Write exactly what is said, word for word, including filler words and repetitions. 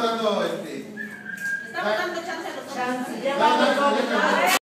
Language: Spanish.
dando este. Estamos dando chance a los Chance, otros. ya No, no, vamos. no, no, no.